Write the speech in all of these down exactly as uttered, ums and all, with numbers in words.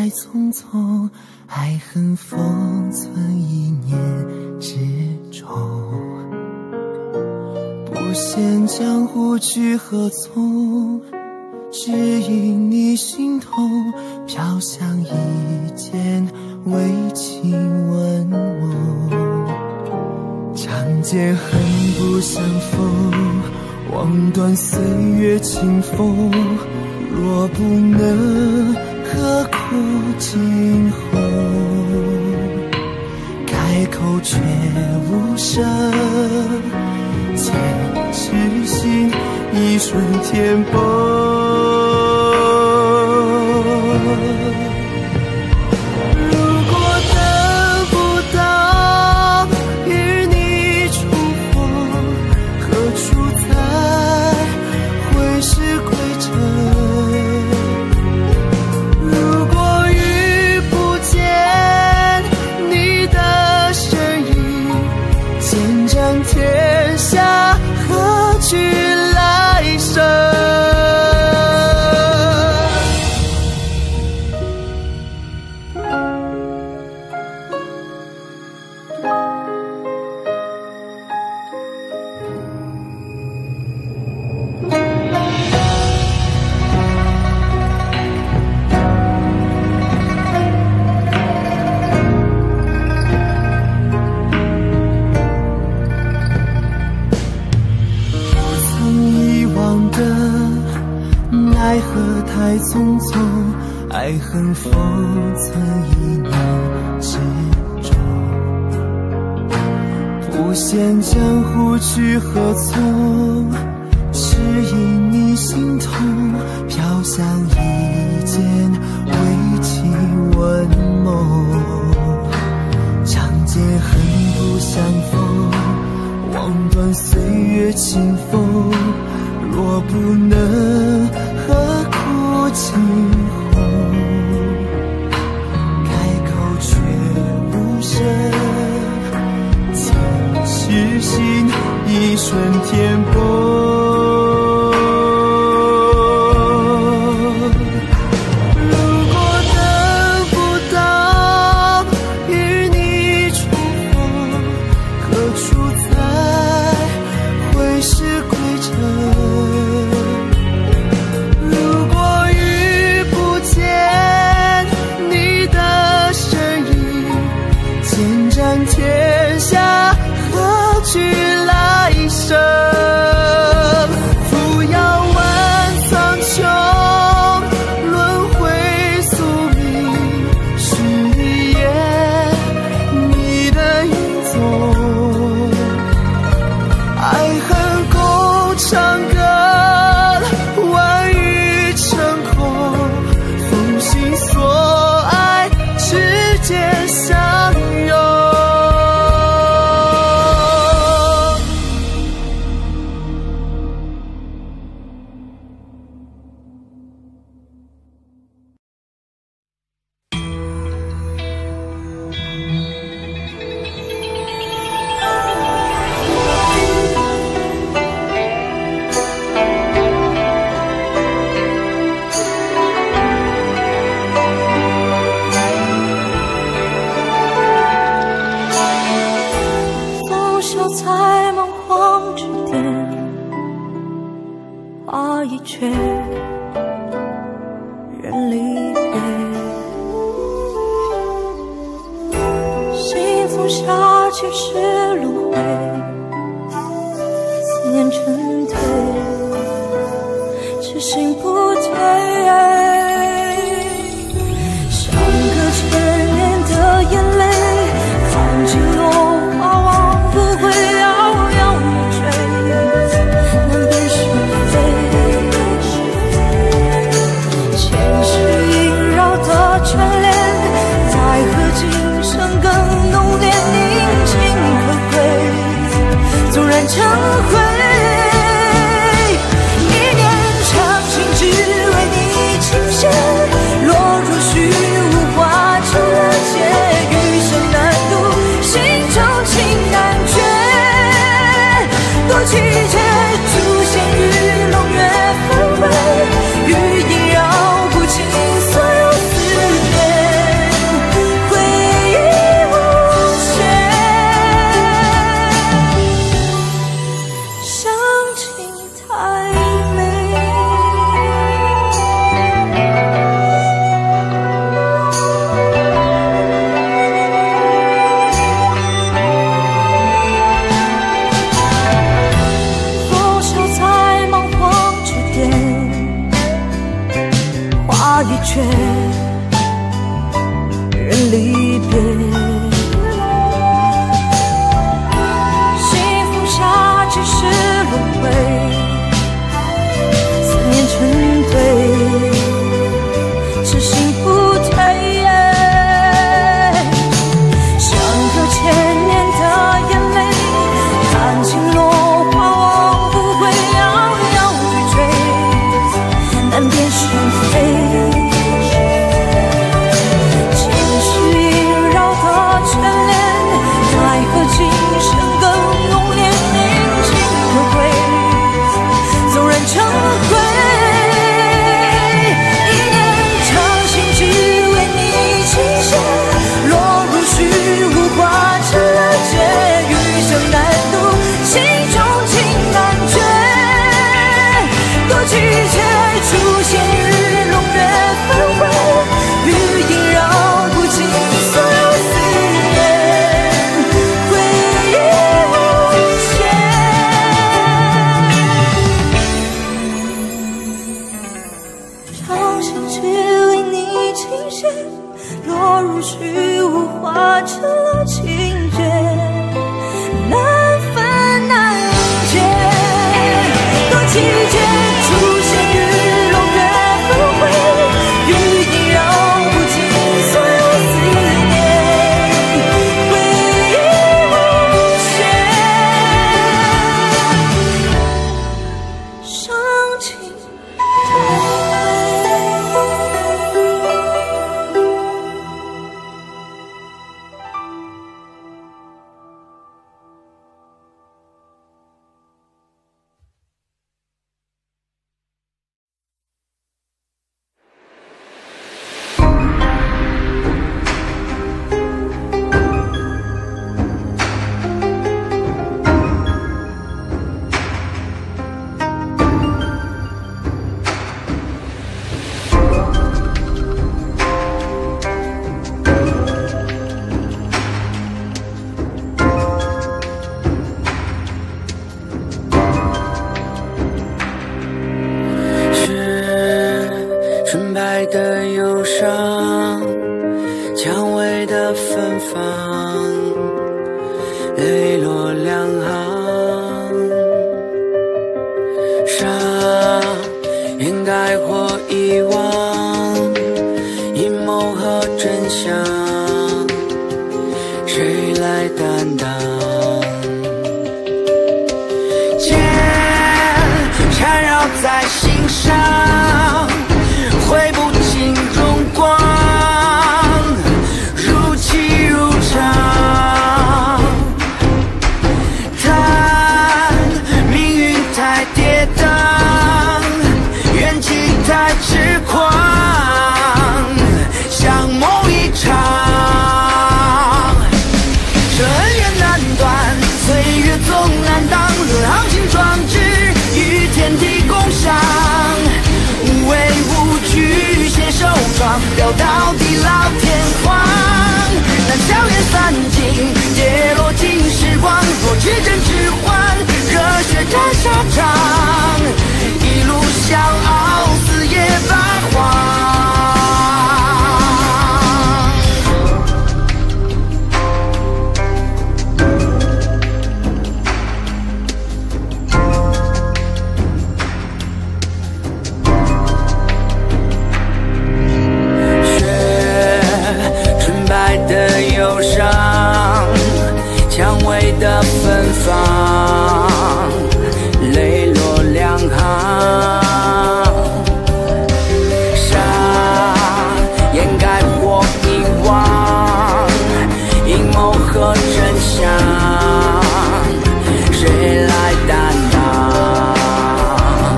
匆匆，爱恨封存一念之中。不羡江湖去何从，只因你心痛，飘香一剑为情问梦。长剑恨不相逢，望断岁月清风。若不能，何苦惊鸿？开口却无声，前痴心一瞬天崩。如果等不到与你重逢，何处才会是归程？天下何惧来生？奈何太匆匆，爱恨封存一念之中。不羡江湖去何从，只因你心痛，飘香一剑为情问梦。长剑恨不相逢，望断岁月清风。若不能，何苦惊鸿？开口却无声，前痴心一瞬天崩。天下何惧来生？扶摇万苍穹，轮回宿命，是一夜你的影踪。爱恨共长歌，万语成空，风心所爱，指尖相拥。 在梦荒之巅，画一阙人离别。西风下起时轮回，思念沉醉，痴心不退。像个千年的眼泪，放进落花忘不归。成灰，一念长情只为你倾泻，落入虚无化成了劫，余生难渡，心中情难绝，多曲折出现于龙月纷飞，余音绕不尽所有思念。 却人离别。幸福下只是轮回，思念成堆，痴心不退。像个千年的眼泪，看尽落花忘不回，遥遥欲坠，难辨是非。前世萦绕的眷恋，奈何今生更浓烈，铭心可贵，纵然成灰。一念长心只为你倾泻，落入虚无，化成了劫，余生难渡，心中情难绝。多季节出现，日落月纷辉，余萦绕不尽所有思念，回忆无限。伤心只为你倾泻，落入虚无，化成了情节，难分难解。多季节出现，日落月纷辉，余萦绕不尽所有思念，回忆无限。伤情纯白的忧伤，蔷薇的芬芳，泪落两行，沙掩盖或遗忘，阴谋和真相，谁来担当？剑缠绕在心上，挥不尽荣光，如泣如偿。叹命运太跌宕，怨气太痴狂，像梦一场。这恩怨难断，岁月总难当，论豪情壮志，与天地共赏。无畏无惧，携手闯，飙到地老天荒。但硝烟散尽，跌落尽时光。若至真只换，热血战沙场，一路笑傲，四野八荒。的忧伤，蔷薇的芬芳，泪落两行，沙掩盖或遗忘，阴谋和真相，谁来担当？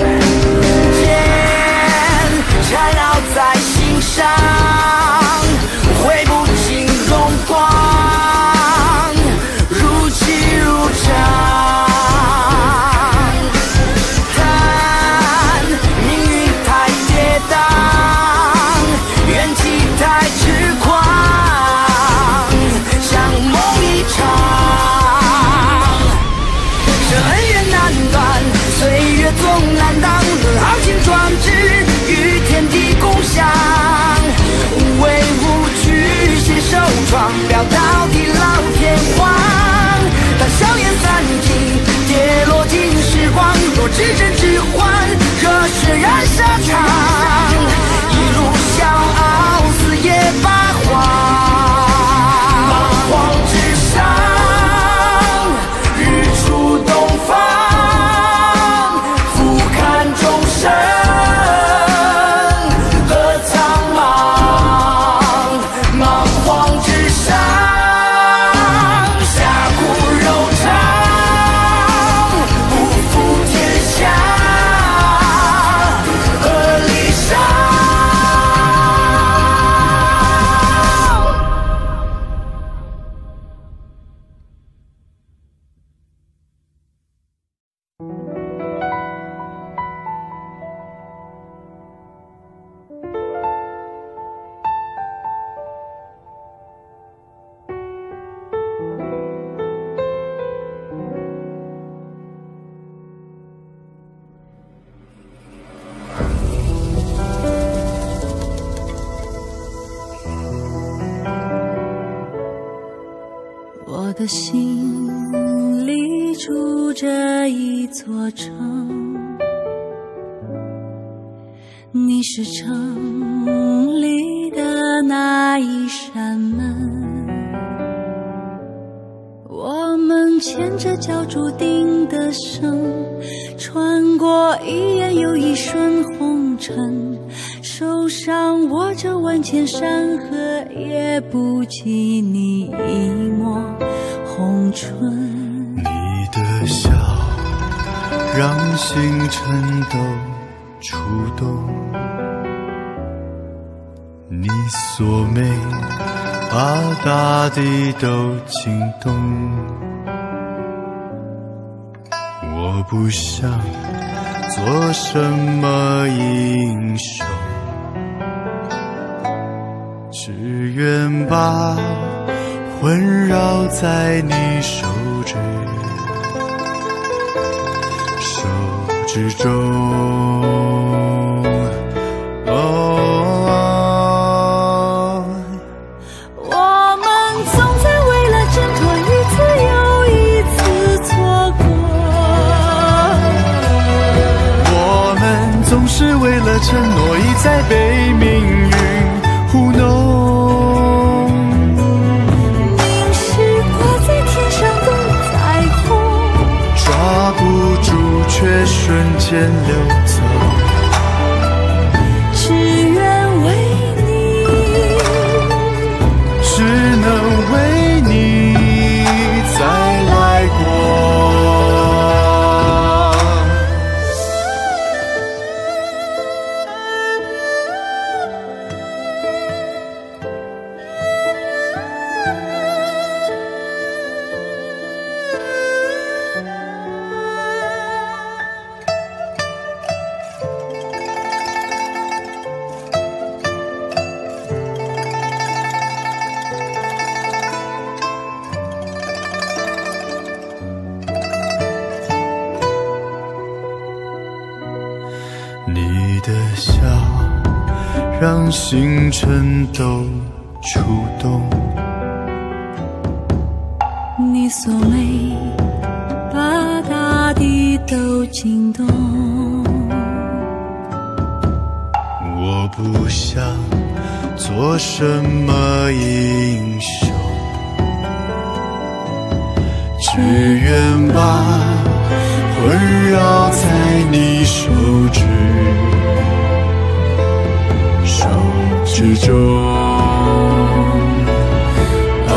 剑缠绕在心上，挥不尽荣光，如泣如偿。但命运太跌宕，怨气太痴狂，像梦一场。这恩怨难断，岁月总难当，论豪情壮志，与天天地共享，无畏无惧携手闯，飙到地老天荒。当硝烟散尽，跌落尽时光，若只真只幻，热血燃沙场，一路笑傲，四野八荒。八荒之上，日出东方，俯瞰众生和苍茫。莽荒之上，侠骨柔肠，不负天下和理想。 我的心里住着一座城，你是城里的那一扇门，我们牵着脚注定的绳，穿过一眼又一瞬红尘，手上握着万千山河，也不及你一抹红唇。 你的笑让星辰都触动，你锁眉把大地都惊动。我不想做什么英雄，只愿把魂绕在你手指手指中。哦， 我们总在为了挣脱一次又一次错过， 我们总是为了承诺一再被命运糊弄。抓不住，却瞬间溜走。 只愿为你， 只能为你再来过。你的笑让星辰都触动， 你锁眉把大地都惊动。 我不想做什么英雄，只愿把魂绕在你手指手指中。哦，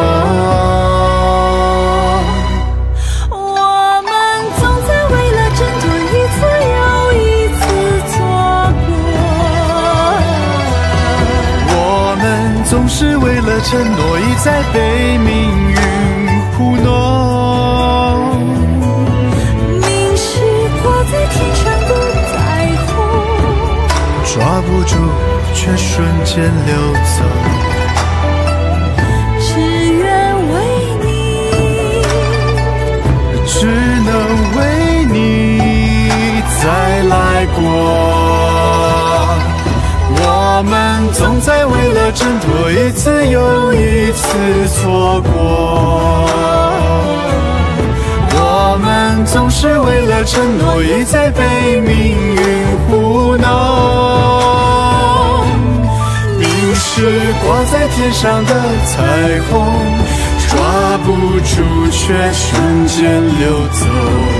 我们总在为了挣脱一次又一次错过， 我们总是为了承诺一再被命运糊弄。 凝视挂在天上的彩虹， 抓不住，却瞬间溜走。 只愿为你， 只能为你再来过。 总在为了挣脱一次又一次错过。我们总是为了承诺一再被命运糊弄，凝视挂在天上的彩虹，抓不住却瞬间流走。